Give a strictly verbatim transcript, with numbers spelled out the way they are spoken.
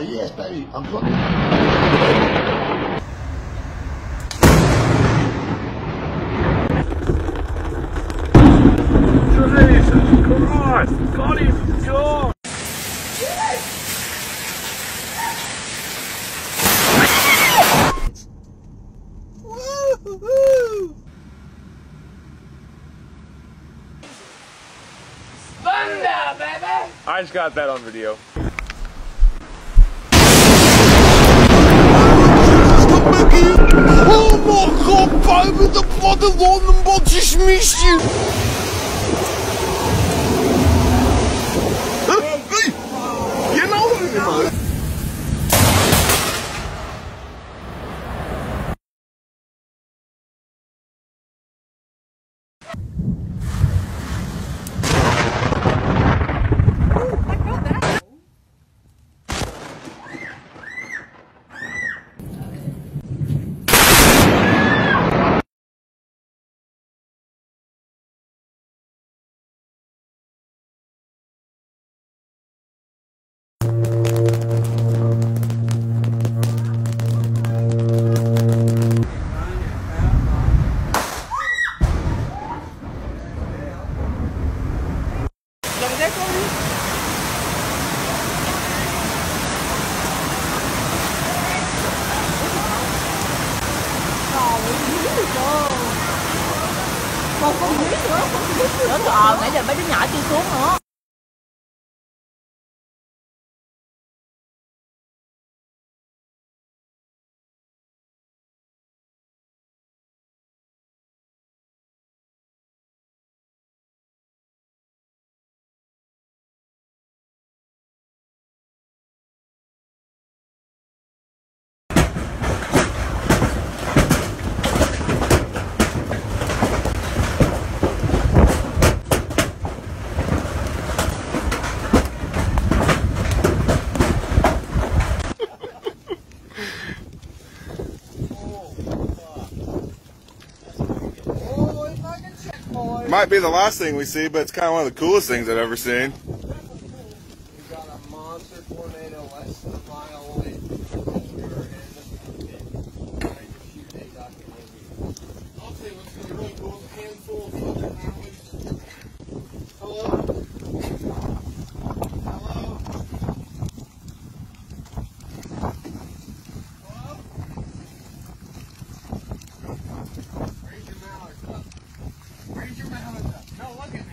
yes, baby. I've got Jesus Christ! Got him! God! Thunder, baby! I just got that on video. Oh my god, baby, the bloody London bot just missed you! Hey! You know what it is? Còn con biết nữa, con biết nữa. Ờ, nãy giờ mấy đứa nhỏ chưa xuống nữa. Might be the last thing we see, but it's kind of one of the coolest things I've ever seen. We got a monster tornado less than a mile away from here, and trying to shoot a documentary. I'll tell you what's going to be really cool: a handful of fucking Howleys. Hello? Hello? Hello? Raise your mallard up. Raise your mallard up. No, look at